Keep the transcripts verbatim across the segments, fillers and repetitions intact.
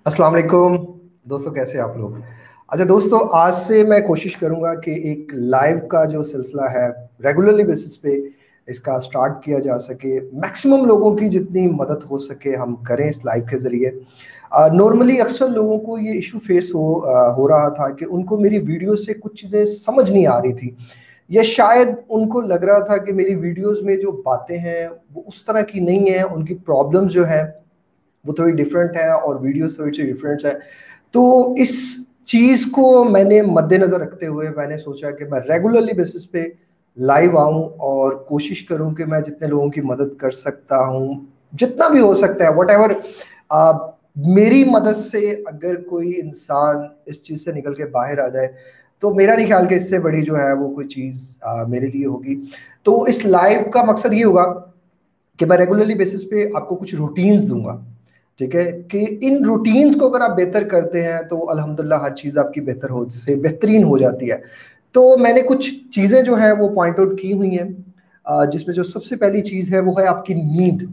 अस्सलाम वालेकुम दोस्तों, कैसे हैं आप लोग। अच्छा दोस्तों, आज से मैं कोशिश करूंगा कि एक लाइव का जो सिलसिला है रेगुलरली बेसिस पे इसका स्टार्ट किया जा सके। मैक्सिमम लोगों की जितनी मदद हो सके हम करें इस लाइव के ज़रिए। नॉर्मली अक्सर लोगों को ये इशू फेस हो अ, हो रहा था कि उनको मेरी वीडियो से कुछ चीज़ें समझ नहीं आ रही थी, या शायद उनको लग रहा था कि मेरी वीडियोस में जो बातें हैं वो उस तरह की नहीं है, उनकी प्रॉब्लम्स जो है वो थोड़ी डिफरेंट है और वीडियोस थोड़ी सी डिफरेंट है। तो इस चीज़ को मैंने मद्देनज़र रखते हुए मैंने सोचा कि मैं रेगुलरली बेसिस पे लाइव आऊं और कोशिश करूं कि मैं जितने लोगों की मदद कर सकता हूं, जितना भी हो सकता है, वट एवर मेरी मदद से अगर कोई इंसान इस चीज़ से निकल के बाहर आ जाए तो मेरा नहीं ख्याल कि इससे बड़ी जो है वो कोई चीज़ अ, मेरे लिए होगी। तो इस लाइव का मकसद ये होगा कि मैं रेगुलरली बेसिस पे आपको कुछ रूटीन्स दूंगा। ठीक है कि इन रूटीन्स को अगर आप बेहतर करते हैं तो अल्हम्दुलिल्लाह हर चीज़ आपकी बेहतर हो से बेहतरीन हो जाती है। तो मैंने कुछ चीज़ें जो है वो पॉइंट आउट की हुई हैं, अ, जिसमें जो सबसे पहली चीज़ है वो है आपकी नींद।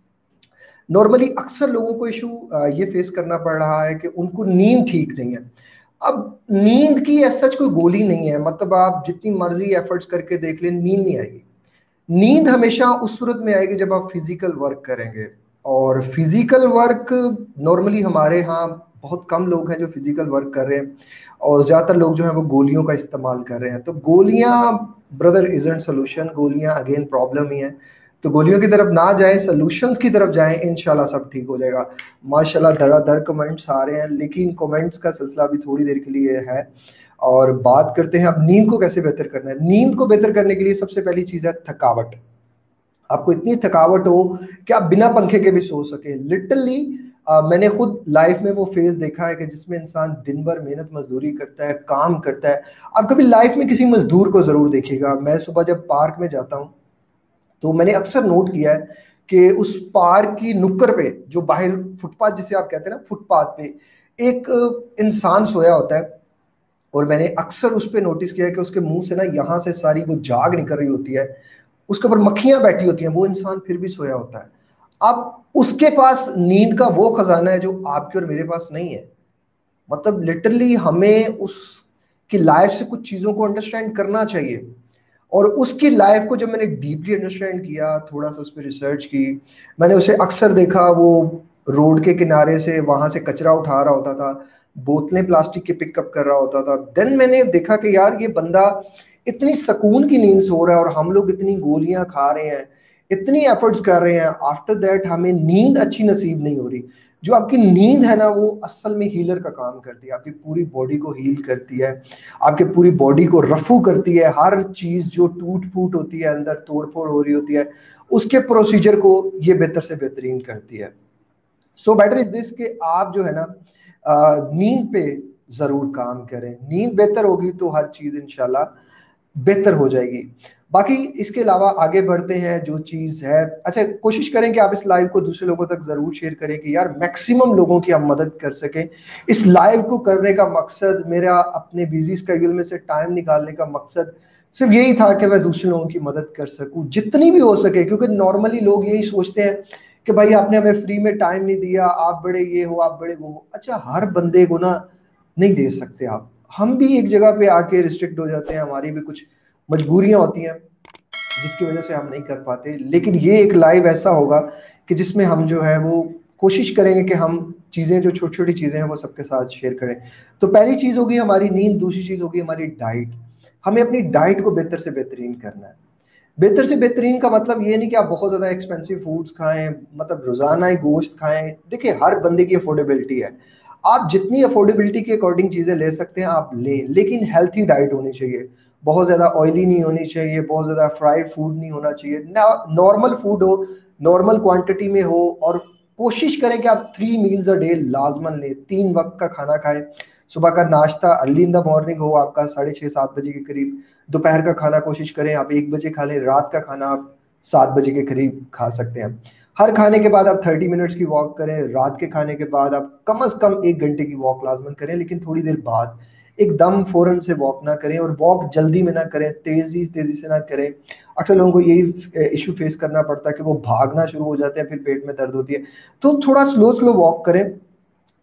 नॉर्मली अक्सर लोगों को इशू ये फेस करना पड़ रहा है कि उनको नींद ठीक नहीं है। अब नींद की ऐसा सच कोई गोली नहीं है, मतलब आप जितनी मर्जी एफर्ट्स करके देख लें नींद नहीं आएगी। नींद हमेशा उस सूरत में आएगी जब आप फिजिकल वर्क करेंगे। और फिजिकल वर्क नॉर्मली हमारे यहाँ बहुत कम लोग हैं जो फिजिकल वर्क कर रहे हैं, और ज़्यादातर लोग जो हैं वो गोलियों का इस्तेमाल कर रहे हैं। तो गोलियां ब्रदर इजंट सोल्यूशन, गोलियां अगेन प्रॉब्लम ही है। तो गोलियों की तरफ ना जाएं, सोल्यूशंस की तरफ जाएं, इंशाल्लाह सब ठीक हो जाएगा। माशाल्लाह धड़ाधड़ कमेंट्स आ रहे हैं, लेकिन कमेंट्स का सिलसिला भी थोड़ी देर के लिए है। और बात करते हैं अब नींद को कैसे बेहतर करना है। नींद को बेहतर करने के लिए सबसे पहली चीज़ है थकावट। आपको इतनी थकावट हो कि आप बिना पंखे के भी सो सके। लिटरली मैंने खुद लाइफ में वो फेज देखा है कि जिसमें इंसान दिन भर मेहनत मजदूरी करता है, काम करता है। आप कभी लाइफ में किसी मजदूर को जरूर देखिएगा। मैं सुबह जब पार्क में जाता हूँ तो मैंने अक्सर नोट किया है कि उस पार्क की नुक्कड़ पे, जो बाहर फुटपाथ जिसे आप कहते हैं ना, फुटपाथ पे एक अ, इंसान सोया होता है। और मैंने अक्सर उस पे नोटिस किया है कि उसके मुंह से ना यहाँ से सारी वो जाग निकल रही होती है, उसके ऊपर मक्खियां बैठी होती हैं, वो इंसान फिर भी सोया होता है। अब उसके पास नींद का वो खजाना है जो आपके और मेरे पास नहीं है। मतलब लिटरली हमें उसकी लाइफ से कुछ चीज़ों को अंडरस्टैंड करना चाहिए। और उसकी लाइफ को जब मैंने डीपली अंडरस्टैंड किया, थोड़ा सा उस पर रिसर्च की, मैंने उसे अक्सर देखा वो रोड के किनारे से वहां से कचरा उठा रहा होता था, बोतलें प्लास्टिक के पिकअप कर रहा होता था। देन मैंने देखा कि यार ये बंदा इतनी सुकून की नींद सो रहा है और हम लोग इतनी गोलियां खा रहे हैं, इतनी एफर्ट्स कर रहे हैं, आफ्टर दैट हमें नींद अच्छी नसीब नहीं हो रही। जो आपकी नींद है ना वो असल में हीलर का काम करती है, आपकी पूरी बॉडी को हील करती है, आपके पूरी बॉडी को रफू करती है। हर चीज जो टूट फूट होती है, अंदर तोड़ फोड़ हो रही होती है, उसके प्रोसीजर को ये बेहतर से बेहतरीन करती है। सो बेटर इज दिस कि आप जो है ना अ, नींद पे जरूर काम करें। नींद बेहतर होगी तो हर चीज इंशाल्लाह बेहतर हो जाएगी। बाकी इसके अलावा आगे बढ़ते हैं जो चीज़ है। अच्छा, कोशिश करें कि आप इस लाइव को दूसरे लोगों तक ज़रूर शेयर करें कि यार मैक्सिमम लोगों की हम मदद कर सकें। इस लाइव को करने का मकसद, मेरा अपने बिजी स्केड्यूल में से टाइम निकालने का मकसद सिर्फ यही था कि मैं दूसरे लोगों की मदद कर सकूं जितनी भी हो सके। क्योंकि नॉर्मली लोग यही सोचते हैं कि भाई आपने हमें फ्री में टाइम नहीं दिया, आप बड़े ये हो, आप बड़े वो हो। अच्छा, हर बंदे को ना नहीं दे सकते आप। हम भी एक जगह पे आके रिस्ट्रिक्ट हो जाते हैं, हमारी भी कुछ मजबूरियां होती हैं जिसकी वजह से हम नहीं कर पाते। लेकिन ये एक लाइव ऐसा होगा कि जिसमें हम जो है वो कोशिश करेंगे कि हम चीज़ें, जो छोटी छोटी चीज़ें हैं वो सबके साथ शेयर करें। तो पहली चीज़ होगी हमारी नींद, दूसरी चीज़ होगी हमारी डाइट। हमें अपनी डाइट को बेहतर से बेहतरीन करना है। बेहतर से बेहतरीन का मतलब ये नहीं कि आप बहुत ज़्यादा एक्सपेंसिव फूड्स खाएं, मतलब रोज़ाना ही गोश्त खाएं। देखिए हर बंदे की अफोर्डेबिलिटी है, आप जितनी अफोर्डेबिलिटी के अकॉर्डिंग चीज़ें ले सकते हैं आप लें, लेकिन हेल्थी डाइट होनी चाहिए। बहुत ज़्यादा ऑयली नहीं होनी चाहिए, बहुत ज़्यादा फ्राइड फूड नहीं होना चाहिए, नॉर्मल फूड हो, नॉर्मल क्वांटिटी में हो। और कोशिश करें कि आप थ्री मील्स अ डे लाजमन लें, तीन वक्त का खाना खाएं। सुबह का नाश्ता अर्ली इन द मॉर्निंग हो आपका साढ़े छः सात बजे के करीब। दोपहर का खाना कोशिश करें आप एक बजे खा लें। रात का खाना आप सात बजे के करीब खा सकते हैं। हर खाने के बाद आप थर्टी मिनट्स की वॉक करें। रात के खाने के बाद आप कम अज़ कम एक घंटे की वॉक लाजमन करें, लेकिन थोड़ी देर बाद, एकदम फ़ौरन से वॉक ना करें, और वॉक जल्दी में ना करें, तेज़ी तेज़ी से ना करें। अक्सर लोगों को यही इशू फेस करना पड़ता है कि वो भागना शुरू हो जाते हैं, फिर पेट में दर्द होती है। तो थोड़ा स्लो स्लो वॉक करें।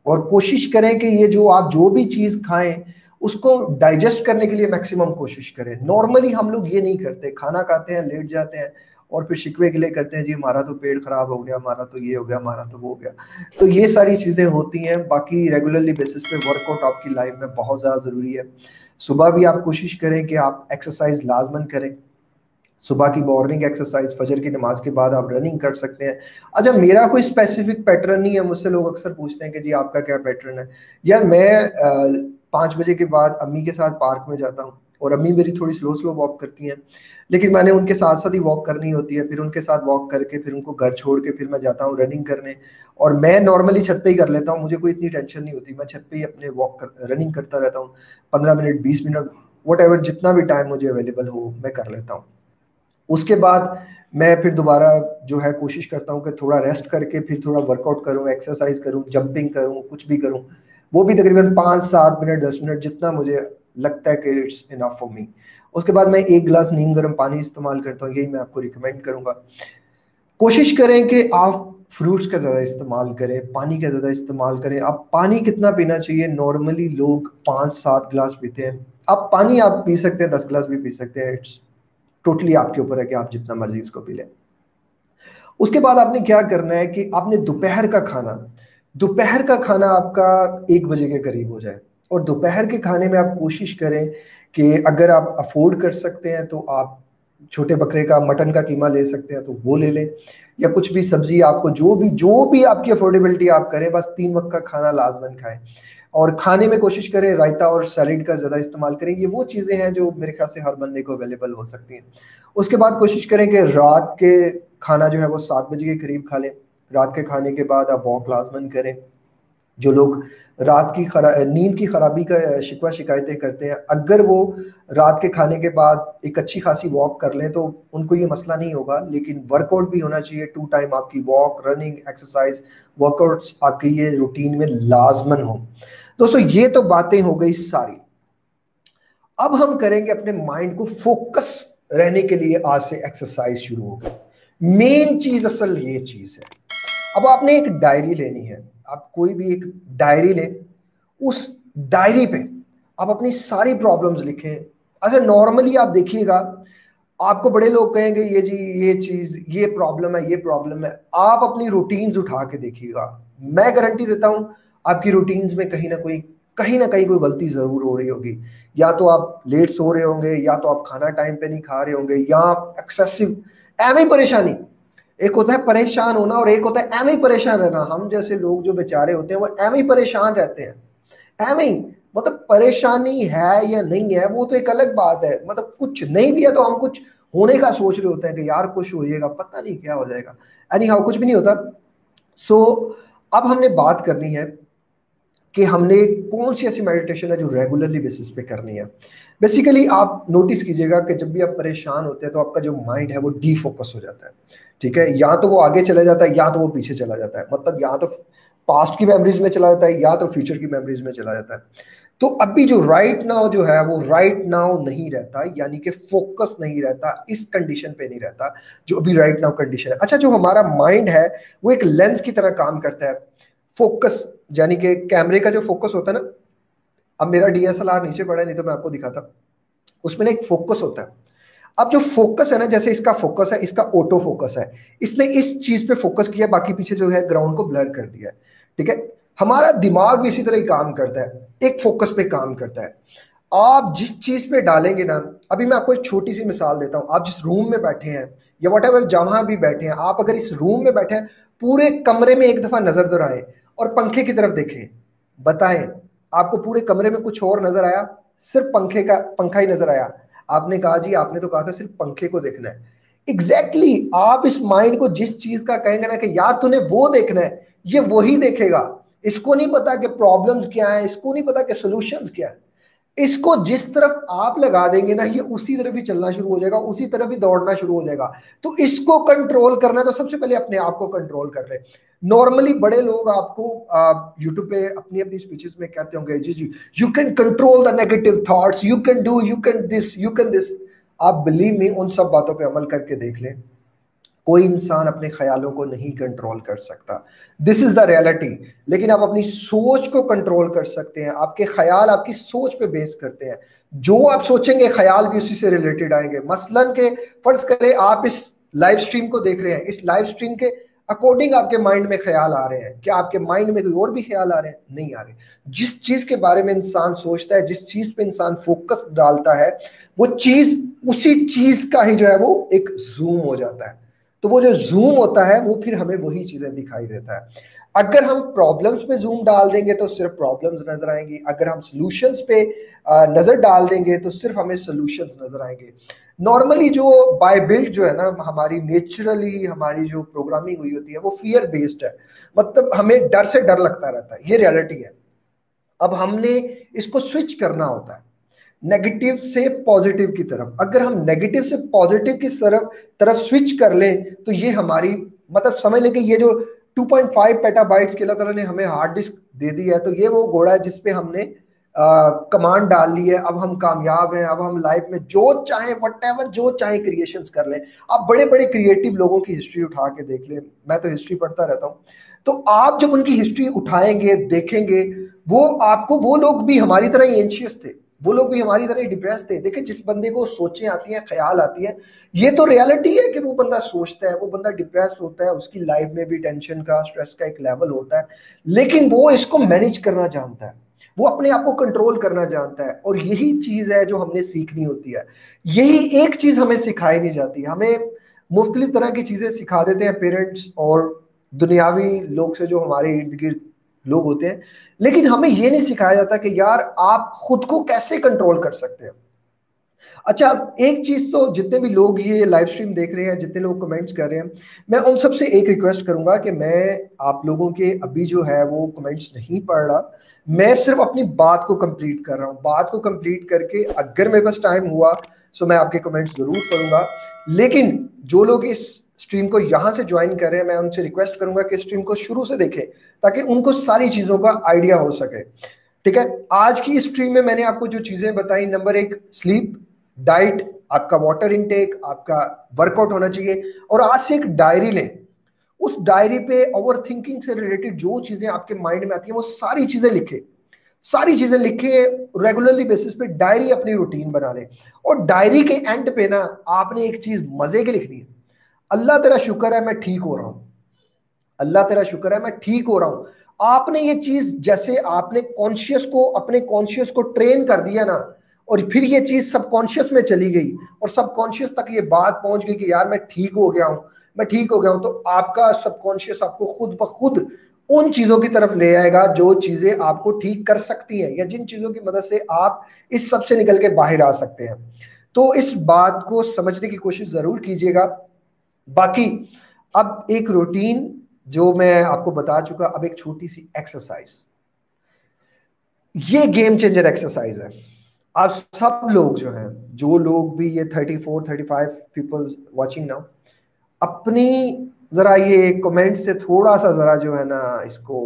और कोशिश करें कि ये जो आप जो भी चीज़ खाएं उसको डाइजेस्ट करने के लिए मैक्सिमम कोशिश करें। नॉर्मली हम लोग ये नहीं करते, खाना खाते हैं, लेट जाते हैं और फिर शिकवे गिले करते हैं, जी हमारा तो पेट खराब हो गया, हमारा तो ये हो गया, हमारा तो वो हो गया। तो ये सारी चीज़ें होती हैं। बाकी रेगुलरली बेसिस पे वर्कआउट आपकी लाइफ में बहुत ज़्यादा ज़रूरी है। सुबह भी आप कोशिश करें कि आप एक्सरसाइज लाजमन करें। सुबह की मॉर्निंग एक्सरसाइज, फजर की नमाज के बाद आप रनिंग कर सकते हैं। अच्छा, मेरा कोई स्पेसिफिक पैटर्न नहीं है। मुझसे लोग अक्सर पूछते हैं कि जी आपका क्या पैटर्न है। यार मैं पाँच बजे के बाद अम्मी के साथ पार्क में जाता हूँ और अम्मी मेरी थोड़ी स्लो स्लो वॉक करती हैं, लेकिन मैंने उनके साथ साथ ही वॉक करनी होती है। फिर उनके साथ वॉक करके फिर उनको घर छोड़ के फिर मैं जाता हूँ रनिंग करने। और मैं नॉर्मली छत पे ही कर लेता हूँ, मुझे कोई इतनी टेंशन नहीं होती। मैं छत पे ही अपने वॉक कर रनिंग करता रहता हूँ, पंद्रह मिनट, बीस मिनट, वट एवर जितना भी टाइम मुझे अवेलेबल हो मैं कर लेता हूँ। उसके बाद मैं फिर दोबारा जो है कोशिश करता हूँ कि थोड़ा रेस्ट करके फिर थोड़ा वर्कआउट करूँ, एक्सरसाइज करूँ, जंपिंग करूँ, कुछ भी करूँ। वो भी तकरीबन पाँच सात मिनट दस मिनट जितना मुझे लगता है कि इट्स इनफ फॉर मी। उसके बाद मैं एक गिलास नीम गर्म पानी इस्तेमाल करता हूँ, यही मैं आपको रिकमेंड करूँगा। कोशिश करें कि आप फ्रूट्स का ज़्यादा इस्तेमाल करें, पानी का ज़्यादा इस्तेमाल करें। आप पानी कितना पीना चाहिए? नॉर्मली लोग पाँच सात गिलास पीते हैं। आप पानी आप पी सकते हैं, दस गिलास भी पी सकते हैं। इट्स टोटली आपके ऊपर है कि आप जितना मर्जी उसको पी लें। उसके बाद आपने क्या करना है कि आपने दोपहर का खाना दोपहर का खाना आपका एक बजे के करीब हो जाए। और दोपहर के खाने में आप कोशिश करें कि अगर आप अफोर्ड कर सकते हैं तो आप छोटे बकरे का मटन का कीमा ले सकते हैं तो वो ले लें, या कुछ भी सब्जी आपको जो भी जो भी आपकी अफोर्डेबिलिटी आप करें, बस तीन वक्त का खाना लाजमन खाएं। और खाने में कोशिश करें रायता और सैलेड का ज़्यादा इस्तेमाल करें। ये वो चीज़ें हैं जो मेरे ख्याल से हर बंदे को अवेलेबल हो सकती हैं। उसके बाद कोशिश करें कि रात के खाना जो है वो सात बजे के करीब खा लें। रात के खाने के बाद आप वॉक लाजमन करें। जो लोग रात की खरा नींद की खराबी का शिकवा शिकायतें करते हैं, अगर वो रात के खाने के बाद एक अच्छी खासी वॉक कर लें तो उनको ये मसला नहीं होगा। लेकिन वर्कआउट भी होना चाहिए, टू टाइम आपकी वॉक, रनिंग, एक्सरसाइज, वर्कआउट्स आपके ये रूटीन में लाजमन हो। दोस्तों ये तो बातें हो गई सारी। अब हम करेंगे अपने माइंड को फोकस रहने के लिए आज से एक्सरसाइज शुरू हो गई। मेन चीज असल ये चीज है। अब आपने एक डायरी लेनी है, आप कोई भी एक डायरी लें। उस डायरी पे आप अपनी सारी प्रॉब्लम्स लिखें। अच्छा, नॉर्मली आप देखिएगा आपको बड़े लोग कहेंगे ये जी ये चीज ये प्रॉब्लम है, ये प्रॉब्लम है। आप अपनी रूटीन्स उठा के देखिएगा, मैं गारंटी देता हूं आपकी रूटीन्स में कहीं ना कोई कहीं ना कहीं कोई गलती जरूर हो रही होगी। या तो आप लेट सो रहे होंगे, या तो आप खाना टाइम पे नहीं खा रहे होंगे, या आप एक्सेसिव एवं परेशानी। एक होता है परेशान होना और एक होता है एवं परेशान रहना। हम जैसे लोग जो बेचारे होते हैं वो एवं परेशान रहते हैं। एवं मतलब परेशानी है या नहीं है वो तो एक अलग बात है। मतलब कुछ नहीं भी है तो हम कुछ होने का सोच रहे होते हैं कि यार कुछ हो जाएगा, पता नहीं क्या हो जाएगा। एनी हाउ कुछ भी नहीं होता। सो so, अब हमने बात करनी है कि हमने कौन सी ऐसी मेडिटेशन है जो रेगुलरली बेसिस पे करनी है। बेसिकली आप नोटिस कीजिएगा कि जब भी आप परेशान होते हैं तो आपका जो माइंड है वो डीफोकस हो जाता है। ठीक है, या तो वो आगे चला जाता है या तो वो पीछे चला जाता है। मतलब या तो पास्ट की मेमोरीज में चला जाता है या तो फ्यूचर की मेमोरीज में चला जाता है। तो अभी जो राइट नाउ जो है वो राइट नाउ नहीं रहता, यानी कि फोकस नहीं रहता, इस कंडीशन पे नहीं रहता जो अभी राइट नाउ कंडीशन है। अच्छा, जो हमारा माइंड है वो एक लेंस की तरह काम करता है। फोकस यानी कि कैमरे का जो फोकस होता है ना, अब मेरा डीएसएलआर नीचे पड़ा है, नहीं तो मैं आपको दिखाता। उसमें ना एक फोकस होता है। अब जो फोकस है ना, जैसे इसका फोकस है, इसका ऑटो फोकस है, इसने इस चीज पे फोकस किया, बाकी पीछे जो है ग्राउंड को ब्लर कर दिया है। ठीक है, हमारा दिमाग भी इसी तरह ही काम करता है, एक फोकस पे काम करता है। आप जिस चीज पे डालेंगे ना, अभी मैं आपको एक छोटी सी मिसाल देता हूं। आप जिस रूम में बैठे हैं या वट एवर जहां भी बैठे हैं, आप अगर इस रूम में बैठे हैं, पूरे कमरे में एक दफा नजर दोहराएं और पंखे की तरफ देखें। बताएं आपको पूरे कमरे में कुछ और नजर आया, सिर्फ पंखे का पंखा ही नजर आया? आपने कहा जी आपने तो कहा था सिर्फ पंखे को देखना है। एग्जैक्टली exactly, आप इस माइंड को जिस चीज का कहेंगे ना कि यार तूने वो देखना है, ये वही देखेगा। इसको नहीं पता कि प्रॉब्लम्स क्या है, इसको नहीं पता कि सॉल्यूशंस क्या है। इसको जिस तरफ आप लगा देंगे ना, ये उसी तरफ ही चलना शुरू हो जाएगा, उसी तरफ ही दौड़ना शुरू हो जाएगा। तो इसको कंट्रोल करना है तो सबसे पहले अपने आप को कंट्रोल कर ले। नॉर्मली बड़े लोग आपको यूट्यूब पे अपनी अपनी स्पीचेस में कहते होंगे जी जी you can control the negative thoughts, you can do, you can this, you can this. आप बिलीव मी, उन सब बातों पे अमल करके देख लें, कोई इंसान अपने ख्यालों को नहीं कंट्रोल कर सकता, दिस इज द रियलिटी। लेकिन आप अपनी सोच को कंट्रोल कर सकते हैं। आपके ख्याल आपकी सोच पे बेस करते हैं, जो आप सोचेंगे ख्याल भी उसी से रिलेटेड आएंगे। मसलन के फर्ज करें आप इस लाइव स्ट्रीम को देख रहे हैं, इस लाइव स्ट्रीम के अकॉर्डिंग आपके माइंड में ख्याल आ रहे हैं। क्या आपके माइंड में कोई और भी ख्याल आ रहे हैं? नहीं आ रहे। जिस चीज के बारे में इंसान सोचता है, जिस चीज पे इंसान फोकस डालता है, वो चीज उसी चीज का ही जो है वो एक जूम हो जाता है। तो वो जो जूम होता है वो फिर हमें वही चीजें दिखाई देता है। अगर हम प्रॉब्लम्स पे जूम डाल देंगे तो सिर्फ प्रॉब्लम्स नजर आएंगी, अगर हम सॉल्यूशंस पे नजर डाल देंगे तो सिर्फ हमें सॉल्यूशंस नजर आएंगे। नॉर्मली जो बाय बिल्ड जो है ना, हमारी नेचुरली हमारी जो प्रोग्रामिंग हुई होती है वो फियर बेस्ड है, मतलब हमें डर से डर लगता रहता है, ये रियलिटी है। अब हमने इसको स्विच करना होता है नेगेटिव से पॉजिटिव की तरफ। अगर हम नेगेटिव से पॉजिटिव की तरफ तरफ स्विच कर लें तो ये हमारी मतलब समझ लें कि ये जो टू पॉइंट फाइव पेटाबाइट्स के अल्लाह ताला ने हमें हार्ड डिस्क दे दी है, तो ये वो घोड़ा है जिसपे हमने कमांड डाल ली है। अब हम कामयाब हैं, अब हम लाइफ में जो चाहे व्हाटएवर जो चाहे क्रिएशंस कर लें। आप बड़े बड़े क्रिएटिव लोगों की हिस्ट्री उठा के देख लें, मैं तो हिस्ट्री पढ़ता रहता हूँ, तो आप जब उनकी हिस्ट्री उठाएंगे देखेंगे, वो आपको वो लोग भी हमारी तरह ही एंशियस थे, वो लोग भी हमारी तरह डिप्रेस थे। देखिए जिस बंदे को सोचें आती हैं, ख्याल आती है, ये तो रियलिटी है कि वो बंदा सोचता है, वो बंदा डिप्रेस होता है, उसकी लाइफ में भी टेंशन का स्ट्रेस का एक लेवल होता है, लेकिन वो इसको मैनेज करना जानता है, वो अपने आप को कंट्रोल करना जानता है। और यही चीज है जो हमने सीखनी होती है। यही एक चीज हमें सिखाई नहीं जाती। हमें मुख्तलिफ तरह की चीजें सिखा देते हैं पेरेंट्स और दुनियावी लोग से जो हमारे इर्द गिर्द लोग होते हैं, लेकिन हमें यह नहीं सिखाया जाता कि यार आप खुद को कैसे कंट्रोल कर सकते हैं। अच्छा, एक चीज तो जितने भी लोग ये लाइव स्ट्रीम देख रहे हैं, जितने लोग कमेंट्स कर रहे हैं, मैं उन सबसे एक रिक्वेस्ट करूंगा कि मैं आप लोगों के अभी जो है वो कमेंट्स नहीं पढ़ रहा, मैं सिर्फ अपनी बात को कंप्लीट कर रहा हूं। बात को कंप्लीट करके अगर मेरे पास टाइम हुआ तो मैं आपके कमेंट्स जरूर पढ़ूंगा। लेकिन जो लोग इस स्ट्रीम को यहां से ज्वाइन कर रहे हैं, मैं उनसे रिक्वेस्ट करूंगा कि स्ट्रीम को शुरू से देखें ताकि उनको सारी चीजों का आइडिया हो सके। ठीक है, आज की स्ट्रीम में मैंने आपको जो चीजें बताई, नंबर एक स्लीप, डाइट, आपका वाटर इनटेक, आपका वर्कआउट होना चाहिए, और आज से एक डायरी लें। उस डायरी पे ओवर थिंकिंग से रिलेटेड जो चीजें आपके माइंड में आती हैं वो सारी चीजें लिखे, सारी चीजें लिखे, रेगुलरली बेसिस पे डायरी अपनी रूटीन बना लें। और डायरी के एंड पे ना आपने एक चीज मजे की लिखनी है, अल्लाह तेरा शुक्र है मैं ठीक हो रहा हूं, अल्लाह तेरा शुक्र है मैं ठीक हो रहा हूं। आपने ये चीज, जैसे आपने कॉन्शियस को, अपने कॉन्शियस को ट्रेन कर दिया ना, और फिर ये चीज सबकॉन्शियस में चली गई और सबकॉन्शियस तक ये बात पहुंच गई कि यार मैं ठीक हो गया हूं, मैं ठीक हो गया हूं, तो आपका सबकॉन्शियस आपको खुद ब खुद उन चीजों की तरफ ले आएगा जो चीजें आपको ठीक कर सकती हैं, या जिन चीजों की मदद से आप इस सब से निकल के बाहर आ सकते हैं। तो इस बात को समझने की कोशिश जरूर कीजिएगा। बाकी अब एक रूटीन जो मैं आपको बता चुका, अब एक छोटी सी एक्सरसाइज, ये गेम चेंजर एक्सरसाइज है। आप सब लोग जो हैं, जो लोग भी ये thirty four thirty five peoples watching now, अपनी जरा ये कमेंट से थोड़ा सा जरा जो है ना इसको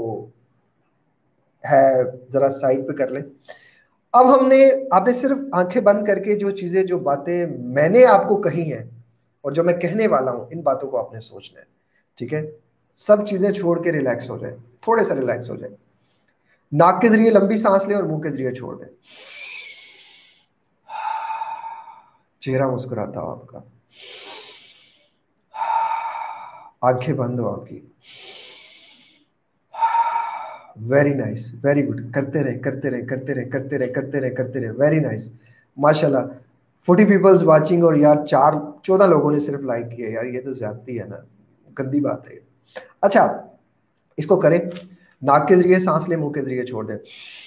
है जरा साइड पे कर ले। अब हमने आपने सिर्फ आंखें बंद करके जो चीजें, जो बातें मैंने आपको कही हैं और जो मैं कहने वाला हूं, इन बातों को आपने सोचना है। ठीक है, सब चीजें छोड़ के रिलैक्स हो जाए, थोड़े सा रिलैक्स हो जाए। नाक के जरिए लंबी सांस लें और मुंह के जरिए छोड़ दें। चेहरा मुस्कुराता हो आपका, आंखें बंद हो आपकी। वेरी नाइस, वेरी गुड, करते रहे करते रहे करते रहे करते रहे करते रहे करते रहे वेरी नाइस, माशाल्लाह। फोर्टी पीपल्स वाचिंग और यार चार चौदह लोगों ने सिर्फ लाइक किया, यार ये तो ज्यादती है ना, गंदी बात है। अच्छा, इसको करें, नाक के जरिए सांस लें, मुंह के जरिए छोड़ दें।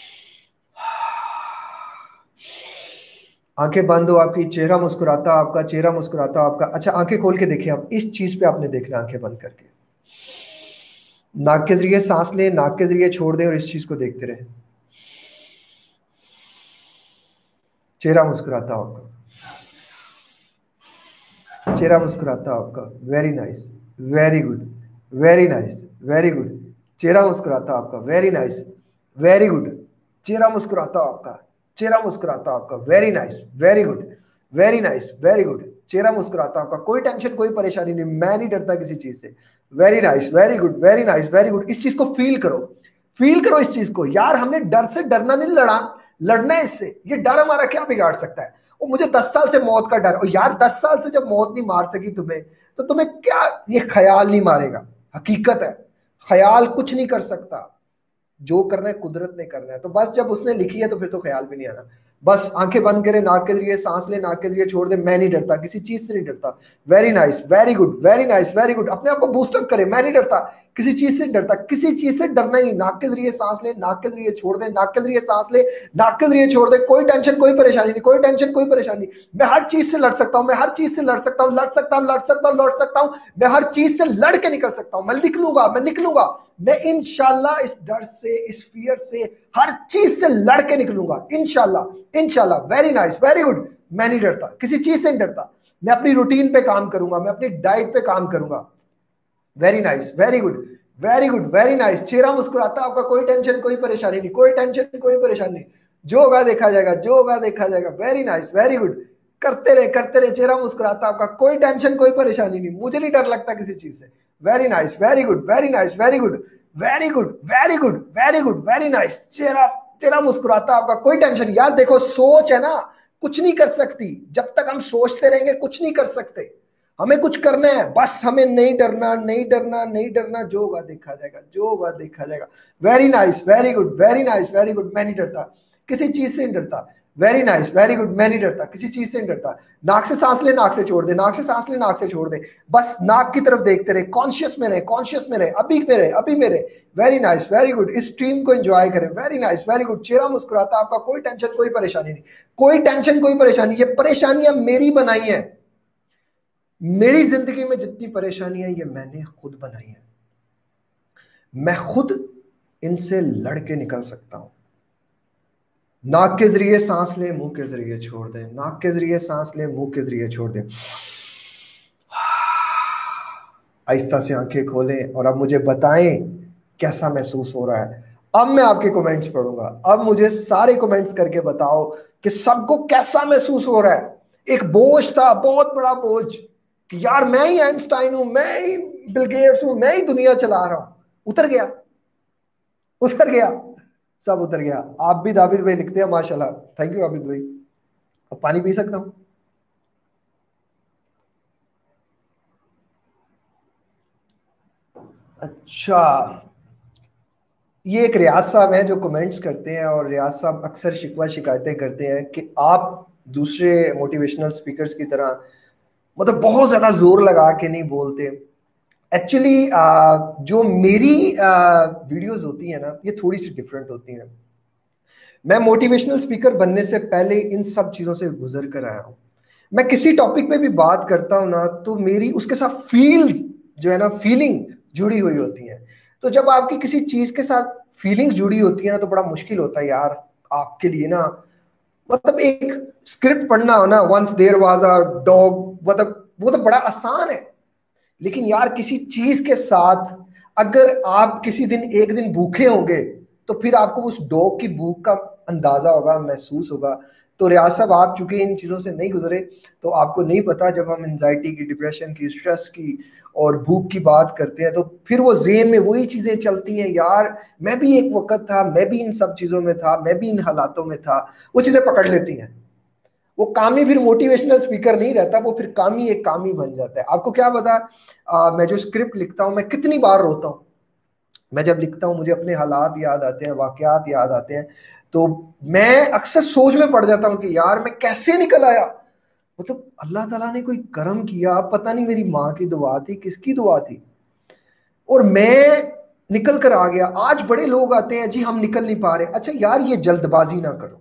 आंखें बंद हो आपकी, चेहरा मुस्कुराता आपका, चेहरा मुस्कुराता आपका। अच्छा, आंखें खोल के देखिए आप, इस चीज पे आपने देखना, आंखें बंद करके नाक के जरिए सांस लें, नाक के जरिए छोड़ दें और इस चीज को देखते रहे। चेहरा मुस्कुराता आपका, चेहरा मुस्कुराता आपका, very nice, very good, very nice, very good. चेहरा मुस्कुराता आपका, वेरी नाइस, वेरी गुड। चेहरा मुस्कुराता आपका, चेहरा मुस्कुराता आपका, very nice, very good, very nice, very good. चेहरा मुस्कुराता आपका, कोई टेंशन कोई परेशानी नहीं, मैं नहीं डरता किसी चीज से। Very nice, very good, very nice, very good. इस चीज को फील करो, फील करो इस चीज को। यार हमने डर से डरना नहीं, लड़ा लड़ना है इससे। ये डर हमारा क्या बिगाड़ सकता है? और मुझे दस साल से मौत का डर, और यार दस साल से जब मौत नहीं मार सकी तुम्हें, तो तुम्हें क्या ये ख्याल नहीं मारेगा? हकीकत है, ख्याल कुछ नहीं कर सकता। जो करना है कुदरत ने करना है, तो बस जब उसने लिखी है तो फिर तो ख्याल भी नहीं आना। बस आंखें बंद करें, नाक के जरिए सांस ले, नाक के जरिए छोड़ दे। मैं नहीं डरता, किसी चीज से नहीं डरता। Very nice, very good, very nice, very good. अपने आप को बूस्टअप करें, मैं नहीं डरता, किसी चीज से डरता, किसी चीज से डरना ही। नाक के जरिए सांस ले, नाक के जरिए छोड़ दे, नाक के जरिए सांस ले, नाक के जरिए छोड़ दे। कोई टेंशन कोई परेशानी नहीं, कोई टेंशन कोई परेशानी। मैं हर चीज से लड़ सकता हूं, मैं हर चीज से लड़ सकता हूं, लड़ सकता हूं, लड़ सकता हूं, लड़ सकता हूं। मैं हर चीज से लड़ के निकल सकता हूं। मैं निकलूंगा, मैं निकलूंगा। मैं इंशाल्लाह इस डर से, इस फियर से, हर चीज से लड़ के निकलूंगा इंशाल्लाह, इंशाल्लाह। Very nice, very good. मैं नहीं डरता, किसी चीज से नहीं डरता। मैं अपनी रूटीन पे काम करूंगा, मैं अपनी डाइट पे काम करूंगा। Very nice, very good, very good, very nice. चेहरा मुस्कुराता आपका, कोई टेंशन कोई परेशानी नहीं, कोई टेंशन कोई परेशानी नहीं। जो होगा देखा जाएगा, जो होगा देखा जाएगा। Very nice, very good. करते रहे, करते रहे। चेहरा मुस्कुराता आपका, कोई टेंशन कोई परेशानी नहीं। मुझे नहीं डर लगता किसी चीज से। Very nice, very good, very nice, very good, very good, very good, very good, very nice. चेहरा चेहरा मुस्कुराता आपका, कोई टेंशन। यार देखो, सोच है ना, कुछ नहीं कर सकती। जब तक हम सोचते रहेंगे कुछ नहीं कर सकते। हमें कुछ करना है, बस हमें नहीं डरना, नहीं डरना, नहीं डरना। जो होगा देखा जाएगा, जो होगा देखा जाएगा। Very nice, very good, very nice, very good. मैं नहीं डरता, किसी चीज से नहीं डरता। Very nice, very good. मैं नहीं डरता, किसी चीज से नहीं डरता। नाक से सांस ले, नाक से छोड़ दे, नाक से सांस ले, नाक से छोड़ दे। बस नाक की तरफ देखते रहे, कॉन्शियस में रहे, कॉन्शियस में रहे, अभी मेरे, अभी मेरे। Very nice, very good. इस स्ट्रीम को एंजॉय करें। Very nice, very good. चेहरा मुस्कुराता आपका, कोई टेंशन कोई परेशानी नहीं, कोई टेंशन कोई परेशानी। ये परेशानियां मेरी बनाई है। मेरी जिंदगी में जितनी परेशानियां ये मैंने खुद बनाई है। मैं खुद इनसे लड़ के निकल सकता हूं। नाक के जरिए सांस ले, मुंह के जरिए छोड़ दे, नाक के जरिए सांस ले, मुंह के जरिए छोड़ दे। आहिस्ता से आंखें खोलें और अब मुझे बताएं कैसा महसूस हो रहा है। अब मैं आपके कमेंट्स पढ़ूंगा। अब मुझे सारे कमेंट्स करके बताओ कि सबको कैसा महसूस हो रहा है। एक बोझ था, बहुत बड़ा बोझ, कि यार मैं ही आइंस्टाइन हूं, मैं ही बिल गेट्स हूं, मैं ही दुनिया चला रहा हूं। उतर गया, उतर गया, सब उतर गया। आप भी दाबिद भाई लिखते हैं, माशाल्लाह। थैंक यू आबिद भाई। अब पानी पी सकता हूं? अच्छा, ये एक रियाज साहब हैं जो कमेंट्स करते हैं, और रियाज साहब अक्सर शिकवा शिकायतें करते हैं कि आप दूसरे मोटिवेशनल स्पीकर्स की तरह मतलब बहुत ज्यादा जोर लगा के नहीं बोलते। एक्चुअली जो मेरी वीडियोस होती है ना, ये थोड़ी सी डिफरेंट होती हैं। मैं मोटिवेशनल स्पीकर बनने से पहले इन सब चीज़ों से गुजर कर आया हूँ। मैं किसी टॉपिक पे भी बात करता हूँ ना, तो मेरी उसके साथ फील्स जो है ना, फीलिंग जुड़ी हुई होती है। तो जब आपकी किसी चीज़ के साथ फीलिंग्स जुड़ी होती है ना, तो बड़ा मुश्किल होता है यार आपके लिए ना। मतलब एक स्क्रिप्ट पढ़ना हो ना, once there was a dog, मतलब वो तो बड़ा आसान है। लेकिन यार किसी चीज के साथ अगर आप किसी दिन एक दिन भूखे होंगे, तो फिर आपको उस डॉग की भूख का अंदाजा होगा, महसूस होगा। तो रियाज साहब, आप चूंकि इन चीज़ों से नहीं गुजरे, तो आपको नहीं पता। जब हम एंजाइटी की, डिप्रेशन की, स्ट्रेस की और भूख की बात करते हैं, तो फिर वो ज़हन में वही चीज़ें चलती हैं। यार मैं भी एक वक्त था, मैं भी इन सब चीज़ों में था, मैं भी इन हालातों में था। वो चीज़ें पकड़ लेती हैं। वो कामी फिर मोटिवेशनल स्पीकर नहीं रहता, वो फिर कामी एक कामी बन जाता है। आपको क्या पता, आ, मैं जो स्क्रिप्ट लिखता हूँ, मैं कितनी बार रोता हूँ। मैं जब लिखता हूँ, मुझे अपने हालात याद आते हैं, वाकयात याद आते हैं, तो मैं अक्सर सोच में पड़ जाता हूँ कि यार मैं कैसे निकल आया। मतलब तो अल्लाह ताला ने कोई करम किया, पता नहीं मेरी माँ की दुआ थी, किसकी दुआ थी, और मैं निकल कर आ गया। आज बड़े लोग आते हैं, जी हम निकल नहीं पा रहे। अच्छा यार, ये जल्दबाजी ना करो,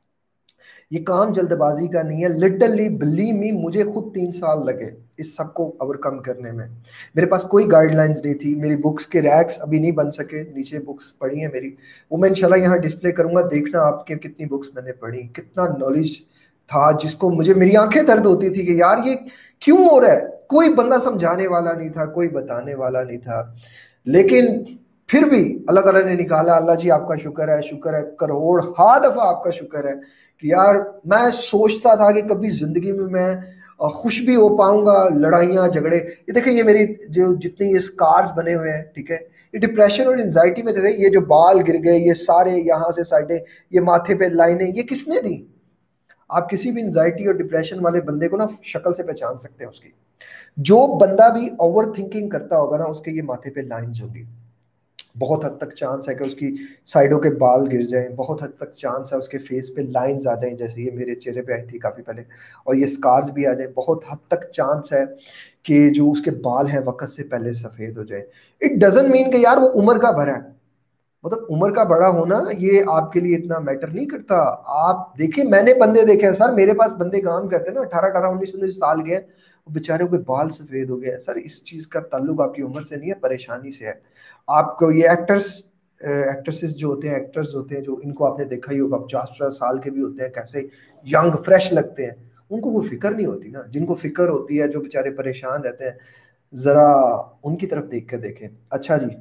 ये काम जल्दबाजी का नहीं है। लिटरली बिलीव मी, मुझे खुद तीन साल लगे इस सब को ओवरकम करने में। मेरे पास कोई गाइडलाइंस नहीं थी। मेरी बुक्स के रैक्स अभी नहीं बन सके, नीचे बुक्स पढ़ी हैं मेरी, वो मैं इंशाल्लाह यहाँ डिस्प्ले करूंगा। देखना आपके कितनी बुक्स मैंने पढ़ी, कितना नॉलेज था, जिसको मुझे मेरी आंखें दर्द होती थी कि यार ये क्यों हो रहा है। कोई बंदा समझाने वाला नहीं था, कोई बताने वाला नहीं था। लेकिन फिर भी अल्लाह ताला ने निकाला। अल्लाह जी आपका शुक्र है, शुक्र है, करोड़ हा दफा आपका शुक्र है कि यार मैं सोचता था कि कभी जिंदगी में मैं खुश भी हो पाऊंगा, लड़ाइयाँ झगड़े, ये देखिए ये मेरी जो जितनी ये स्कार्स बने हुए हैं, ठीक है, ये डिप्रेशन और एंजाइटी में थे। ये जो बाल गिर गए, ये सारे यहाँ से साइडें, ये माथे पे लाइनें, ये किसने दी? आप किसी भी एंजाइटी और डिप्रेशन वाले बंदे को ना शक्ल से पहचान सकते हैं उसकी। जो बंदा भी ओवर थिंकिंग करता होगा ना, उसके ये माथे पे लाइंस होंगी। बहुत हद तक चांस है कि उसकी साइडों के बाल गिर जाएं, बहुत हद तक चांस है उसके फेस पे लाइंस आ जाएं, जैसे ये मेरे चेहरे पे आई थी काफ़ी पहले, और ये स्कार्स भी आ जाएं। बहुत हद तक चांस है कि जो उसके बाल हैं वक्त से पहले सफ़ेद हो जाए। इट डजेंट मीन कि यार वो उम्र का भरा है, मतलब उम्र का बड़ा होना ये आपके लिए इतना मैटर नहीं करता। आप देखिए, मैंने बंदे देखे हैं सर, मेरे पास बंदे काम करते हैं ना, अठारह अठारह उन्नीस उन्नीस साल के, बेचारे के बाल सफेद हो गए सर। इस चीज का ताल्लुक आपकी उम्र से नहीं है, परेशानी से है। आपको ये एक्टर्स एक्ट्रेसेस जो होते हैं, एक्टर्स होते हैं, जो इनको आपने देखा ही होगा, पचास पचास साल के भी होते हैं, कैसे यंग फ्रेश लगते हैं। उनको कोई फिक्र नहीं होती ना। जिनको फिक्र होती है, जो बेचारे परेशान रहते हैं, जरा उनकी तरफ देख कर देखें। अच्छा जी,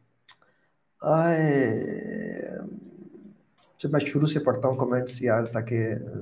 आए, जब मैं शुरू से पढ़ता हूँ कमेंट्स यार, ताकि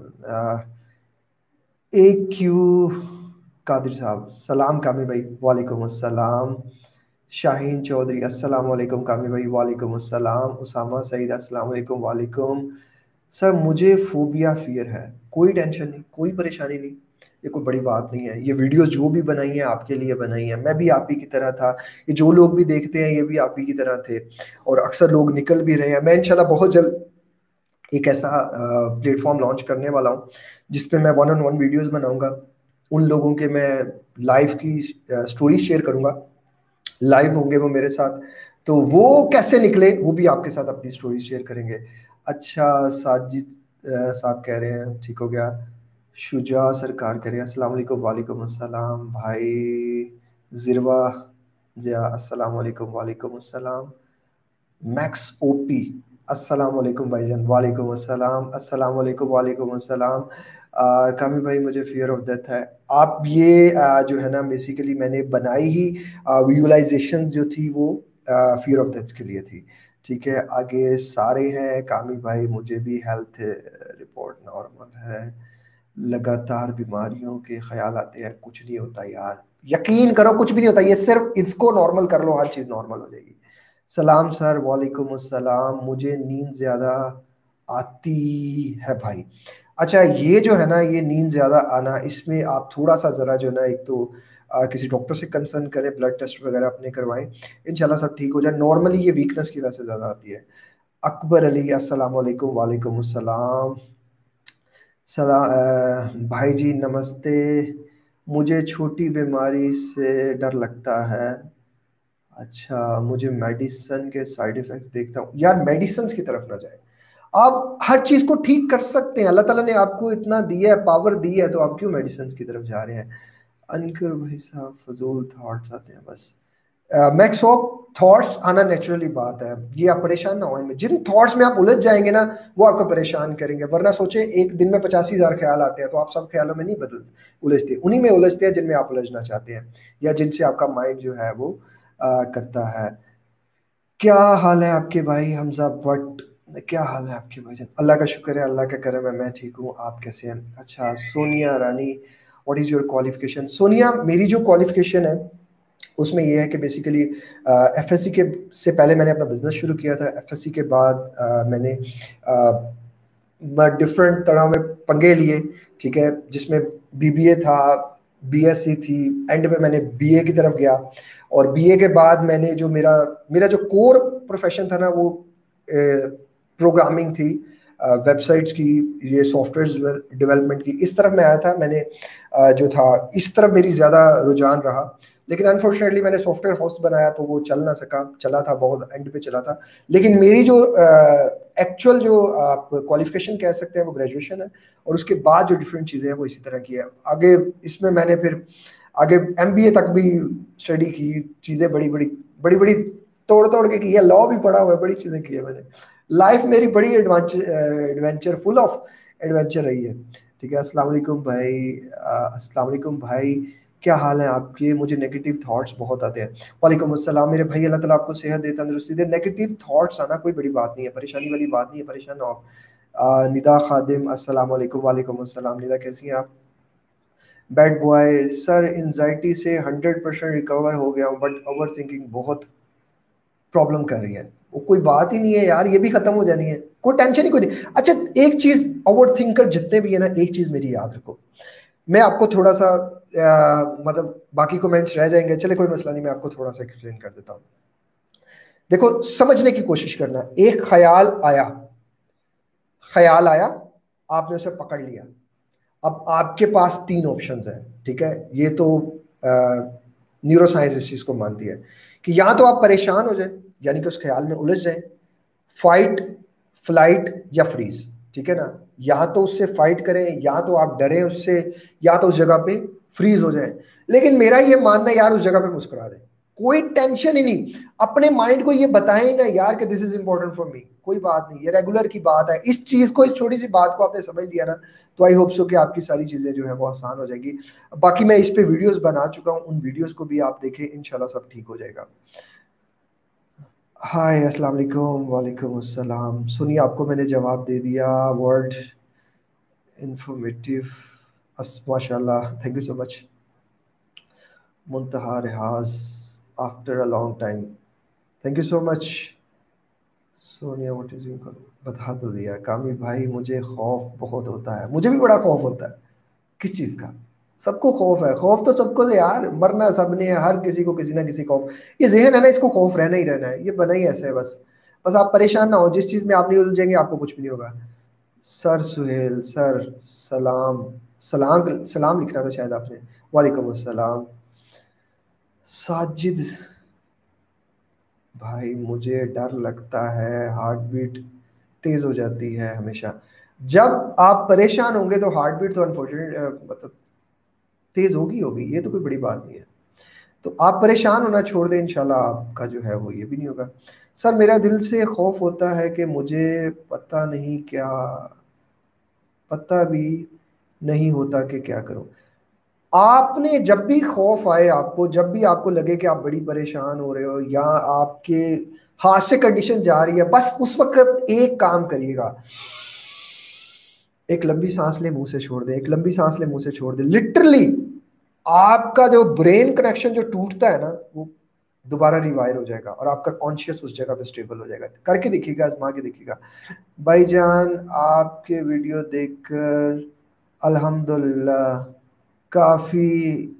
ए क्यू कादिर साहब, सलाम कामी भाई, वालेकुम अस्सलाम। शाहीन चौधरी, अस्सलाम वालेकुम कामी भाई, वालेकुम अस्सलाम। उसामा सईद, अस्सलाम वालेकुम, वालेकुम। सर मुझे फोबिया फियर है। कोई टेंशन नहीं, कोई परेशानी नहीं, ये कोई बड़ी बात नहीं है। ये वीडियोस जो भी बनाई है आपके लिए बनाई है, मैं भी आप ही की तरह था। ये जो लोग भी देखते हैं ये भी आप ही की तरह थे, और अक्सर लोग निकल भी रहे हैं। मैं इंशाल्लाह बहुत जल्द एक ऐसा प्लेटफॉर्म लॉन्च करने वाला हूँ जिसपे मैं वन ऑन वन वीडियोस बनाऊंगा। उन लोगों के मैं लाइव की स्टोरी शेयर करूंगा, लाइव होंगे वो मेरे साथ, तो वो कैसे निकले वो भी आपके साथ अपनी स्टोरी शेयर करेंगे। अच्छा, साजिद अ, साहब कह रहे हैं ठीक हो गया। शुजा सरकार कह रहे हैं अस्सलाम वालेकुम, वालेकुम अस्सलाम भाई। जिरवा जिया, अस्सलाम वालेकुम, वालेकुम अस्सलाम। मैक्स ओपी, अस्सलाम वालेकुम भाईजान, वालेकुम अस्सलाम, अस्सलाम वालेकुम, वालेकुम अस्सलाम। अ, कामी भाई मुझे फियर ऑफ डेथ है। आप ये अ, जो है ना, बेसिकली मैंने बनाई ही विजुअलाइजेशंस जो थी वो फियर ऑफ डेथ के लिए थी। ठीक है, आगे सारे हैं। कामी भाई मुझे भी हेल्थ रिपोर्ट नॉर्मल है, लगातार बीमारियों के ख्याल आते हैं, कुछ नहीं होता यार, यकीन करो कुछ भी नहीं होता। ये सिर्फ इसको नॉर्मल कर लो, हर चीज़ नॉर्मल हो जाएगी। सलाम सर, वालेकुम अस्सलाम। मुझे नींद ज़्यादा आती है भाई। अच्छा, ये जो है ना, ये नींद ज़्यादा आना, इसमें आप थोड़ा सा ज़रा जो है ना, एक तो आ, किसी डॉक्टर से कंसर्न करें, ब्लड टेस्ट वगैरह अपने करवाएं, इंशाल्लाह सब ठीक हो जाए। नॉर्मली ये वीकनेस की वजह से ज़्यादा आती है। अकबर अली, अस्सलाम वालेकुम, वालेकुम अस्सलाम। सला अ, भाई जी नमस्ते। मुझे छोटी बीमारी से डर लगता है। अच्छा, मुझे मेडिसन के साइड इफ़ेक्ट्स देखता हूँ। यार मेडिसिन्स की तरफ ना जाएँ। आप हर चीज़ को ठीक कर सकते हैं। अल्लाह ताला ने आपको इतना दिया है, पावर दी है, तो आप क्यों मेडिसिन्स की तरफ जा रहे हैं? अनकर भाई साहब, फ़ज़ूल थॉट्स आते हैं बस। अ, मैक्स ऑफ थॉट्स आना नेचुरली बात है। ये आप परेशान ना हो इनमें। जिन थॉट्स में आप उलझ जाएँगे ना, वो आपको परेशान करेंगे। वरना सोचिए, एक दिन में पचासी हज़ार ख़्याल आते हैं, तो आप सब ख़्यालों में नहीं बदल उलझते। उन्हीं में उलझते हैं जिनमें आप उलझना चाहते हैं, या जिनसे आपका माइंड जो है वो अ, करता है। क्या हाल है आपके भाई हमजा भट्ट? क्या हाल है आपके भाईजान? अल्लाह का शुक्र है, अल्लाह का करम है, मैं ठीक हूँ। आप कैसे हैं? अच्छा, Sonia Rani, what is your qualification? Sonia, मेरी जो क्वालिफ़िकेशन है उसमें ये है कि बेसिकली एफएससी के से पहले मैंने अपना बिजनेस शुरू किया था। एफएससी के बाद आ, मैंने डिफरेंट तरह में पंगे लिए, ठीक है, जिसमें बीबीए था, बीएससी थी, एंड में मैंने बीए की तरफ गया। और बीए के बाद मैंने जो मेरा मेरा जो कोर प्रोफेशन था ना, वो प्रोग्रामिंग थी, वेबसाइट्स की, ये सॉफ्टवेयर डेवलपमेंट की, इस तरफ मैं आया था। मैंने अ, जो था इस तरफ मेरी ज़्यादा रुझान रहा। लेकिन अनफॉर्चुनेटली मैंने सॉफ्टवेयर हाउस बनाया तो वो चल ना सका, चला था बहुत एंड पे चला था। लेकिन मेरी जो एक्चुअल जो आप क्वालिफिकेशन कह सकते हैं वो ग्रेजुएशन है, और उसके बाद जो डिफरेंट चीज़ें हैं वो इसी तरह की है। आगे इसमें मैंने फिर आगे एमबीए तक भी स्टडी की, चीज़ें बड़ी बड़ी बड़ी बड़ी तोड़ तोड़ के की है, लॉ भी पढ़ा हुआ है, बड़ी चीज़ें की है मैंने। लाइफ मेरी बड़ी adventure adventure full of adventure रही है। ठीक है, अस्सलाम वालेकुम भाई, अ, अस्सलाम वालेकुम भाई, क्या हाल है आपके? मुझे नेगेटिव थॉट्स बहुत आते हैं। वालेकुम अस्सलाम मेरे भाई, अल्लाह ताला आपको सेहत दे, तंदुरुस्ती दे। नेगेटिव थॉट्स आना कोई बड़ी बात नहीं है, परेशानी वाली बात नहीं है, परेशान ना हो आप। अ, निदा खादिम, अस्सलाम वालेकुम, वालेकुम अस्सलाम। निदा कैसी हैं आप? बैड बॉय सर, एंजाइटी से हंड्रेड परसेंट रिकवर हो गया हूँ बट ओवर थिंकिंग बहुत प्रॉब्लम कर रही है। वो कोई बात ही नहीं है यार, ये भी खत्म हो जानी है, कोई टेंशन ही कोई नहीं। अच्छा एक चीज, ओवर थिंकर जितने भी है ना, एक चीज मेरी याद रखो, मैं आपको थोड़ा सा आ, मतलब बाकी कमेंट्स रह जाएंगे, चले कोई मसला नहीं, मैं आपको थोड़ा सा एक्सप्लेन कर देता हूँ। देखो समझने की कोशिश करना, एक ख्याल आया, ख्याल आया, आपने उसे पकड़ लिया। अब आपके पास तीन ऑप्शंस हैं, ठीक है, ये तो न्यूरो साइंस इस चीज को मानती है कि या तो आप परेशान हो जाए, यानी कि उस ख्याल में उलझ जाए, फाइट, फ्लाइट या फ्रीज, ठीक है ना, या तो उससे फाइट करें, या तो आप डरें उससे, या तो उस जगह पे फ्रीज हो जाए। लेकिन मेरा ये मानना है यार, उस जगह पे मुस्कुरा दें, कोई टेंशन ही नहीं, अपने माइंड को ये बताएं ना यार कि this is important for me, कोई बात नहीं, ये रेगुलर की बात है। इस चीज को, इस छोटी सी बात को आपने समझ लिया ना, तो आई होप सो कि आपकी सारी चीजें जो है वो आसान हो जाएगी। बाकी मैं इस पे वीडियोस बना चुका हूँ, उन वीडियोस को भी आप देखें, इंशाल्लाह सब ठीक हो जाएगा। हाय अस्सलाम वालेकुम। वालेकुम अस्सलाम। सुनिए आपको मैंने जवाब दे दिया, वर्ल्ड इंफॉर्मेटिव, माशाल्लाह, thank you so much. Muntaha Rihaj after a long time, thank you so much. Sonia what is your, बता तो दिया। कामिल भाई मुझे खौफ बहुत होता है, मुझे भी बड़ा खौफ होता है। किस चीज़ का? सबको खौफ है, खौफ तो सबको है यार, मरना सबने है, हर किसी को किसी ना किसी खौफ, ये जहन है ना, इसको खौफ रहना ही रहना है, ये बना ही ऐसा है बस। बस आप परेशान ना हो, जिस चीज़ में आप नहीं उलझेंगे आपको कुछ भी नहीं होगा। सर सुहेल सर, सलाम, सलाम सलाम लिखना था शायद आपने। वालेकुम अस्सलाम। साजिद भाई मुझे डर लगता है, हार्ट बीट तेज हो जाती है हमेशा। जब आप परेशान होंगे तो हार्ट बीट तो अनफॉर्चुनेट मतलब तेज होगी होगी, ये तो कोई बड़ी बात नहीं है। तो आप परेशान होना छोड़ दें, इंशाल्लाह आपका जो है वो ये भी नहीं होगा। सर मेरा दिल से खौफ होता है कि मुझे पता नहीं क्या, पता भी नहीं होता कि क्या करूं। आपने जब भी खौफ आए आपको, जब भी आपको लगे कि आप बड़ी परेशान हो रहे हो या आपके हाथ से कंडीशन जा रही है, बस उस वक्त एक काम करिएगा, एक लंबी सांस ले, मुंह से छोड़ दे, एक लंबी सांस ले, मुंह से छोड़ दे। लिटरली आपका जो ब्रेन कनेक्शन जो टूटता है ना, वो दोबारा रिवायर हो जाएगा और आपका कॉन्शियस उस जगह पे स्टेबल हो जाएगा। करके देखिएगा, आजमा के देखिएगा। भाईजान आपके वीडियो देखकर अल्हम्दुलिल्लाह काफी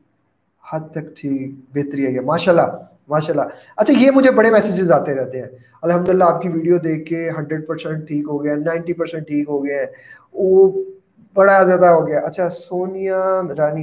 हद तक ठीक बेहतरी आई है, माशाल्लाह माशाल्लाह। अच्छा ये मुझे बड़े मैसेजेस आते रहते हैं, अल्हम्दुलिल्लाह आपकी वीडियो देख के हंड्रेड परसेंट ठीक हो गया, नाइन्टी परसेंट ठीक हो गया है, वो बड़ा ज़्यादा हो गया। अच्छा Sonia Rani,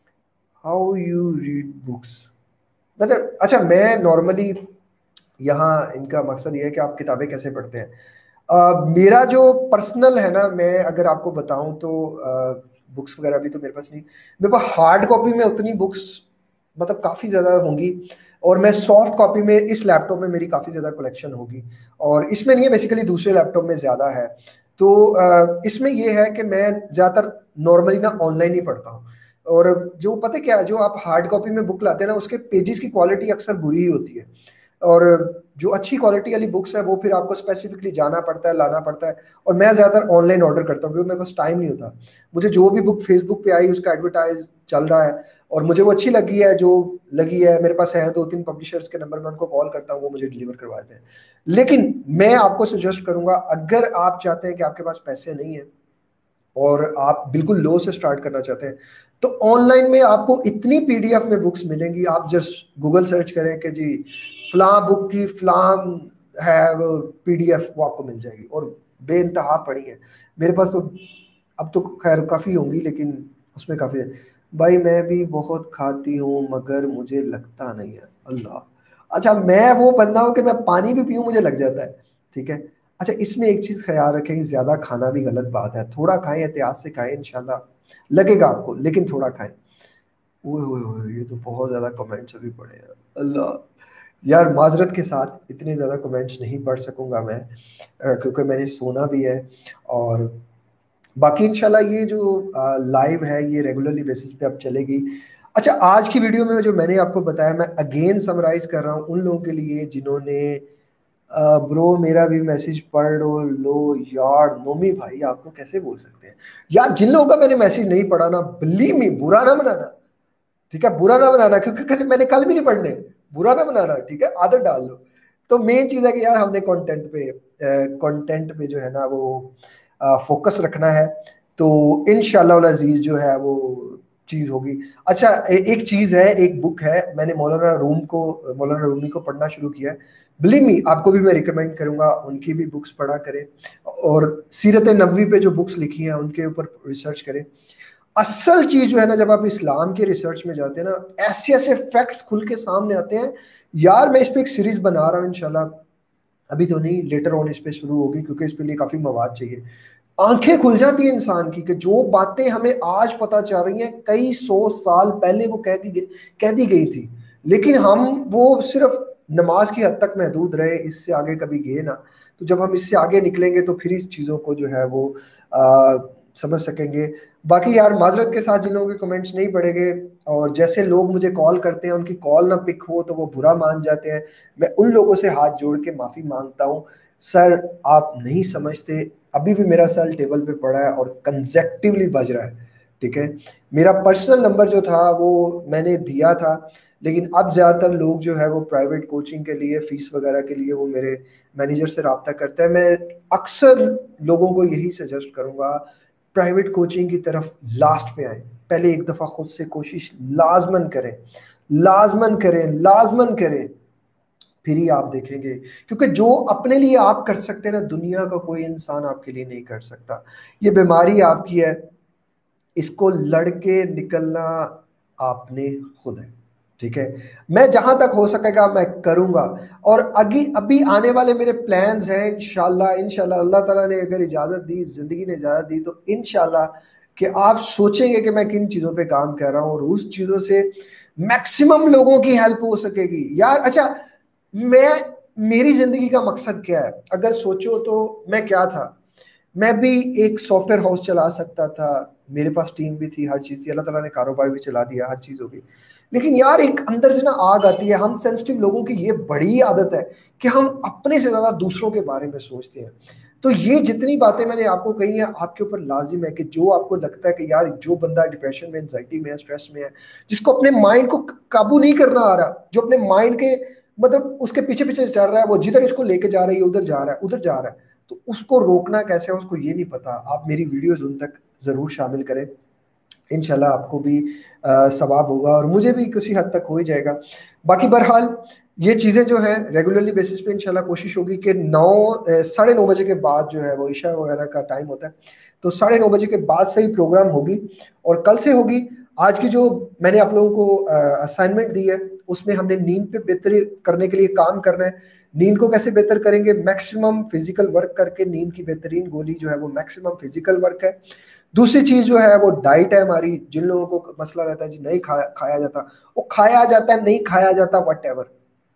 how you read books, मतलब अच्छा मैं नॉर्मली यहाँ इनका मकसद ये है कि आप किताबें कैसे पढ़ते हैं। अ, मेरा जो पर्सनल है ना, मैं अगर आपको बताऊं तो बुक्स वगैरह भी तो मेरे पास नहीं, मेरे पास हार्ड कॉपी में उतनी बुक्स मतलब काफ़ी ज़्यादा होंगी, और मैं सॉफ्ट कॉपी में इस लैपटॉप में मेरी काफ़ी ज़्यादा कलेक्शन होगी, और इसमें नहीं है, बेसिकली दूसरे लैपटॉप में ज़्यादा है। तो अ, इसमें ये है कि मैं ज़्यादातर नॉर्मली ना ऑनलाइन ही पढ़ता हूँ, और जो पता है क्या, जो आप हार्ड कॉपी में बुक लाते हैं ना, उसके पेजेस की क्वालिटी अक्सर बुरी ही होती है, और जो अच्छी क्वालिटी वाली बुक्स है वो फिर आपको स्पेसिफिकली जाना पड़ता है, लाना पड़ता है। और मैं ज़्यादातर ऑनलाइन ऑर्डर करता हूँ क्योंकि मेरे पास टाइम नहीं होता। मुझे जो भी बुक फेसबुक पे आई उसका एडवर्टाइज चल रहा है और मुझे वो अच्छी लगी है, जो लगी है, मेरे पास है दो तीन पब्लिशर्स के नंबर, मैं उनको कॉल करता हूँ, वो मुझे डिलीवर करवा देते हैं। लेकिन मैं आपको सजेस्ट करूंगा, अगर आप चाहते हैं कि आपके पास पैसे नहीं है और आप बिल्कुल लो से स्टार्ट करना चाहते हैं, तो ऑनलाइन में आपको इतनी पीडीएफ में बुक्स मिलेंगी, आप जस्ट गूगल सर्च करें कि जी फलां बुक की फलां है वो पीडीएफ, वो आपको मिल जाएगी और बेइंतहा पड़ी है। मेरे पास तो अब तो खैर काफ़ी होंगी, लेकिन उसमें काफ़ी है। भाई मैं भी बहुत खाती हूँ मगर मुझे लगता नहीं है, अल्लाह। अच्छा मैं वो बंदा हूँ कि मैं पानी भी पीऊँ मुझे लग जाता है, ठीक है। अच्छा इसमें एक चीज़ ख्याल रखें कि ज़्यादा खाना भी गलत बात है, थोड़ा खाएं, एहतियात से खाएं, इंशाल्लाह लगेगा आपको, लेकिन थोड़ा खाएं। ओए ओए ओए, ये तो बहुत ज़्यादा कमेंट्स अभी पड़े हैं, अल्लाह। यार माजरत के साथ इतने ज़्यादा कमेंट्स नहीं पढ़ सकूंगा मैं, अ, क्योंकि मैंने सोना भी है। और बाकी इंशाल्लाह ये जो लाइव है ये रेगुलरली बेसिस पे अब चलेगी। अच्छा आज की वीडियो में जो मैंने आपको बताया, मैं अगेन समराइज कर रहा हूँ उन लोगों के लिए जिन्होंने ब्रो मेरा भी मैसेज पढ़ लो लो यार। नोमी भाई आपको कैसे बोल सकते हैं यार, जिन लोगों का मैंने मैसेज नहीं पढ़ा ना, बिलीव मी, बुरा ना बनाना, ठीक है, बुरा ना बनाना, क्योंकि कल मैंने कल भी नहीं पढ़ने, बुरा ना बनाना, ठीक है, आदत डाल लो। तो मेन चीज है कि यार हमने कंटेंट पे कंटेंट पे जो है ना वो फोकस रखना है, तो इंशाल्लाह उल अजीज जो है वो चीज होगी। अच्छा ए, एक चीज है, एक बुक है, मैंने मौलाना रूम को मौलाना रूमी को पढ़ना शुरू किया है। बिलीव मी, आपको भी मैं रिकमेंड करूंगा उनकी भी बुक्स पढ़ा करें, और सीरत नबवी पे जो बुक्स लिखी हैं उनके ऊपर रिसर्च करें। असल चीज जो है ना, जब आप इस्लाम के रिसर्च में जाते हैं ना, ऐसे ऐसे फैक्ट्स खुल के सामने आते हैं यार। मैं इस पे एक सीरीज बना रहा हूँ इंशाल्लाह, अभी तो नहीं, लेटर ऑन इस पे शुरू होगी, क्योंकि इस पे लिए काफी मवाद चाहिए। आंखें खुल जाती है इंसान की कि जो बातें हमें आज पता चल रही हैं कई सौ साल पहले वो कह दी कह दी गई थी, लेकिन हम वो सिर्फ नमाज की हद तक महदूद रहे, इससे आगे कभी गए ना। तो जब हम इससे आगे निकलेंगे तो फिर इस चीज़ों को जो है वो आ, समझ सकेंगे। बाकी यार माजरत के साथ जिन लोगों के कमेंट्स नहीं पढ़ेंगे, और जैसे लोग मुझे कॉल करते हैं उनकी कॉल ना पिक हो तो वो बुरा मान जाते हैं, मैं उन लोगों से हाथ जोड़ के माफ़ी मांगता हूँ। सर आप नहीं समझते, अभी भी मेरा सेल टेबल पे पड़ा है और कंजेक्टिवली बज रहा है, ठीक है। मेरा पर्सनल नंबर जो था वो मैंने दिया था, लेकिन अब ज़्यादातर लोग जो है वो प्राइवेट कोचिंग के लिए, फीस वगैरह के लिए वो मेरे मैनेजर से रब्ता करते हैं। मैं अक्सर लोगों को यही सजेस्ट करूँगा, प्राइवेट कोचिंग की तरफ लास्ट पे आए, पहले एक दफ़ा खुद से कोशिश लाजमन करें, लाजमन करें, लाजमन करें, फिर ही आप देखेंगे। क्योंकि जो अपने लिए आप कर सकते हैं ना, दुनिया का कोई इंसान आपके लिए नहीं कर सकता। ये बीमारी आपकी है, इसको लड़के निकलना आपने खुद है, ठीक है। मैं जहां तक हो सकेगा मैं करूंगा, और अभी अभी आने वाले मेरे प्लान्स हैं इंशाल्लाह, इंशाल्लाह अल्लाह ताला ने अगर इजाज़त दी, जिंदगी ने इजाज़त दी, तो इंशाल्लाह कि आप सोचेंगे कि मैं किन चीज़ों पे काम कर रहा हूँ, और उस चीज़ों से मैक्सिमम लोगों की हेल्प हो सकेगी यार। अच्छा, मैं मेरी जिंदगी का मकसद क्या है, अगर सोचो तो मैं क्या था, मैं भी एक सॉफ्टवेयर हाउस चला सकता था, मेरे पास टीम भी थी, हर चीज़ थी, अल्लाह ताला ने कारोबार भी चला दिया, हर चीज़ हो गई। लेकिन यार एक अंदर से ना आग आती है, हम सेंसिटिव लोगों की ये बड़ी आदत है कि हम अपने से ज़्यादा दूसरों के बारे में सोचते हैं। तो ये जितनी बातें मैंने आपको कही हैं, आपके ऊपर लाजिम है कि जो आपको लगता है कि यार जो बंदा डिप्रेशन में, एंजाइटी में है, स्ट्रेस में है, जिसको अपने माइंड को काबू नहीं करना आ रहा, जो अपने माइंड के मतलब उसके पीछे पीछे चल रहा है, वो जिधर इसको लेके जा रही है उधर जा रहा है, उधर जा रहा है, तो उसको रोकना कैसे है उसको ये नहीं पता, आप मेरी वीडियोस उन तक ज़रूर शामिल करें, इंशाल्लाह आपको भी सवाब होगा और मुझे भी किसी हद तक हो ही जाएगा। बाकी बहरहाल ये चीज़ें जो हैं रेगुलरली बेसिस पे इंशाल्लाह कोशिश होगी कि नौ साढ़े नौ बजे के बाद जो है वो ईशा वगैरह का टाइम होता है, तो साढ़े नौ बजे के बाद से ही प्रोग्राम होगी, और कल से होगी। आज की जो मैंने आप लोगों को असाइनमेंट दी है उसमें हमने नींद पे बेहतरी करने के लिए काम करना है। नींद को कैसे बेहतर करेंगे, मैक्सिमम फिजिकल वर्क करके, नींद की बेहतरीन गोली जो है वो मैक्सिमम फिजिकल वर्क है। दूसरी चीज जो है वो डाइट है हमारी, जिन लोगों को मसला रहता है जी नहीं खा, खाया जाता, वो खाया जाता है, नहीं खाया जाता, वट एवर,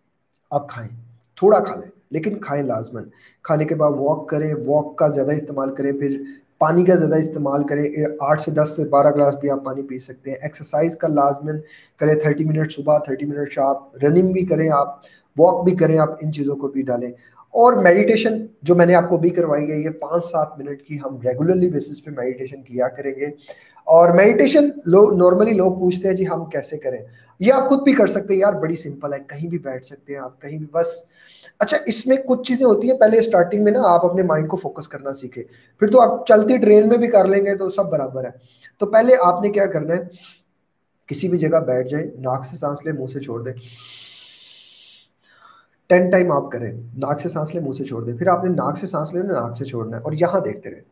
आप खाएं, थोड़ा खा लें लेकिन खाएं लाजमन। खाने के बाद वॉक करें, वॉक का ज़्यादा इस्तेमाल करें, फिर पानी का ज़्यादा इस्तेमाल करें, आठ से दस से बारह ग्लास भी आप पानी पी सकते हैं। एक्सरसाइज का लाजमन करें, थर्टी मिनट सुबह, थर्टी मिनट शाम, रनिंग भी करें आप, वॉक भी करें आप, इन चीज़ों को भी डालें। और मेडिटेशन जो मैंने आपको भी करवाई है, ये पाँच सात मिनट की हम रेगुलरली बेसिस पे मेडिटेशन किया करेंगे। और मेडिटेशन लोग नॉर्मली लोग पूछते हैं जी हम कैसे करें, ये आप खुद भी कर सकते हैं यार, बड़ी सिंपल है, कहीं भी बैठ सकते हैं आप, कहीं भी बस। अच्छा, इसमें कुछ चीज़ें होती हैं, पहले स्टार्टिंग में ना आप अपने माइंड को फोकस करना सीखे, फिर तो आप चलती ट्रेन में भी कर लेंगे तो सब बराबर है। तो पहले आपने क्या करना है, किसी भी जगह बैठ जाए, नाक से सांस ले, मुंह से छोड़ दे, टेन टाइम आप करें, नाक से सांस ले, मुंह से छोड़ दे, फिर आपने नाक से सांस लेना, नाक से छोड़ना है, और यहां देखते रहे।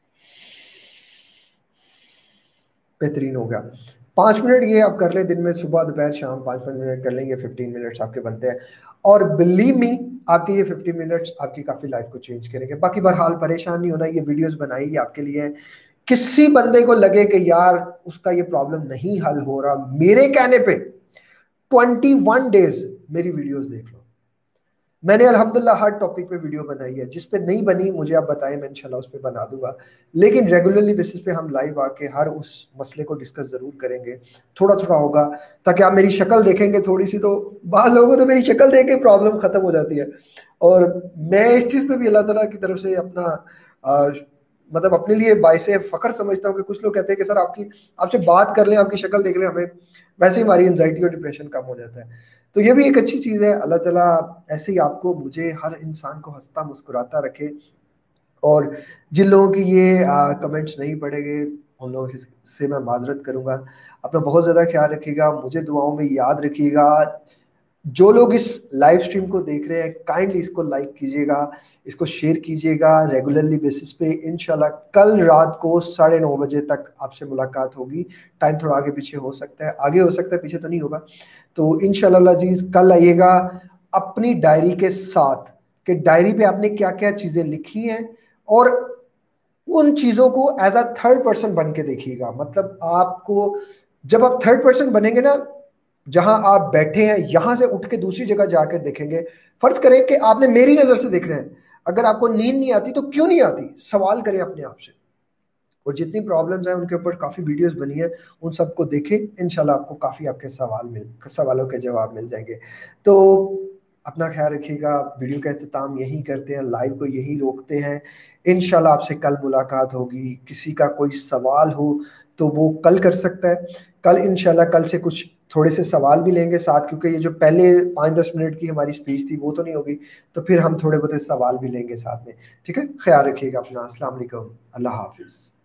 बेहतरीन हो गया। पाँच मिनट ये आप कर लें दिन में, सुबह दोपहर शाम पाँच पाँच मिनट कर लेंगे, फिफ्टीन मिनट्स आपके बनते हैं, और बिलीव मी आपके ये फिफ्टीन मिनट्स आपकी काफ़ी लाइफ को चेंज करेंगे। बाकी बहरहाल परेशान नहीं होना, ये वीडियोस बनाई ये आपके लिए है। किसी बंदे को लगे कि यार उसका ये प्रॉब्लम नहीं हल हो रहा, मेरे कहने पे ट्वेंटी वन डेज मेरी वीडियोस देख लो, मैंने अल्हम्दुलिल्लाह हर टॉपिक पे वीडियो बनाई है, जिस पे नहीं बनी मुझे आप बताएं, मैं इंशाल्लाह उस पे बना दूंगा। लेकिन रेगुलरली बेसिस पे हम लाइव आके हर उस मसले को डिस्कस ज़रूर करेंगे, थोड़ा थोड़ा होगा, ताकि आप मेरी शक्ल देखेंगे थोड़ी सी, तो बाद लोगों को तो मेरी शक्ल देख के प्रॉब्लम खत्म हो जाती है। और मैं इस चीज़ पे भी अल्लाह ताला की तरफ से अपना आ, मतलब अपने लिए बाइसे फ़ख्र समझता हूँ कि कुछ लोग कहते हैं कि सर आपकी आपसे बात कर लें, आपकी शक्ल देख लें, हमें वैसे ही हमारी एंजाइटी और डिप्रेशन कम हो जाता है। तो ये भी एक अच्छी चीज़ है। अल्लाह ताला ऐसे ही आपको, मुझे, हर इंसान को हँसता मुस्कुराता रखे। और जिन लोगों की ये आ, कमेंट्स नहीं पढ़ेंगे उन लोगों से से मैं माज़रत करूँगा। अपना बहुत ज़्यादा ख्याल रखिएगा, मुझे दुआओं में याद रखिएगा। जो लोग इस लाइव स्ट्रीम को देख रहे हैं काइंडली इसको लाइक कीजिएगा, इसको शेयर कीजिएगा रेगुलरली बेसिस पे। इंशाल्लाह कल रात को साढ़े नौ बजे तक आपसे मुलाकात होगी। टाइम थोड़ा आगे पीछे हो सकता है, आगे हो सकता है, पीछे तो नहीं होगा। तो इंशाल्लाह अज़ीज़ कल आइएगा अपनी डायरी के साथ, कि डायरी पे आपने क्या क्या चीज़ें लिखी हैं, और उन चीज़ों को एज अ थर्ड पर्सन बन के देखिएगा। मतलब आपको, जब आप थर्ड पर्सन बनेंगे ना, जहां आप बैठे हैं यहां से उठ के दूसरी जगह जाकर देखेंगे। फर्ज करें कि आपने मेरी नजर से देख रहे हैं, अगर आपको नींद नहीं आती तो क्यों नहीं आती, सवाल करें अपने आप से। और जितनी प्रॉब्लम्स हैं उनके ऊपर काफ़ी वीडियोस बनी है, उन सबको देखें, इंशाल्लाह आपको काफ़ी आपके सवाल मिल सवालों के जवाब मिल जाएंगे। तो अपना ख्याल रखिएगा। वीडियो का अख्ताम यही करते हैं, लाइव को यही रोकते हैं। इंशाल्लाह आपसे कल मुलाकात होगी। किसी का कोई सवाल हो तो वो कल कर सकता है। कल इंशाल्लाह कल से कुछ थोड़े से सवाल भी लेंगे साथ, क्योंकि ये जो पहले पाँच दस मिनट की हमारी स्पीच थी वो तो नहीं होगी, तो फिर हम थोड़े बहुत सवाल भी लेंगे साथ में। ठीक है, ख्याल रखिएगा अपना। अस्सलाम वालेकुम, अल्लाह हाफिज़।